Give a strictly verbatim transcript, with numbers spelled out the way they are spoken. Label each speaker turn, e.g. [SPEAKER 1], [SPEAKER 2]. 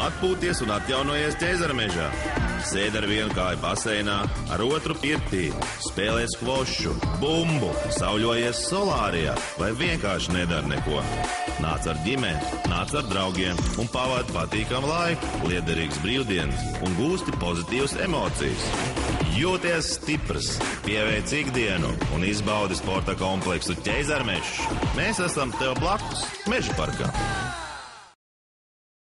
[SPEAKER 1] Atpūties un atjaunojies ķēzarmežā. Sēd ar vienu kāju baseinā, ar otru pirtī, spēlē skvošu, bumbu, sauļojies solārijā vai vienkārši nedara neko. Nāc ar ģimeni, nāc ar draugiem un pavādi patīkamu laiku, liederīgas brīvdienas un gūsti pozitīvas emocijas. Jūties stiprs, pieveic ikdienu un izbaudi sporta kompleksu Ķēzarmežs. Mēs esam tev blakus Meža parkā.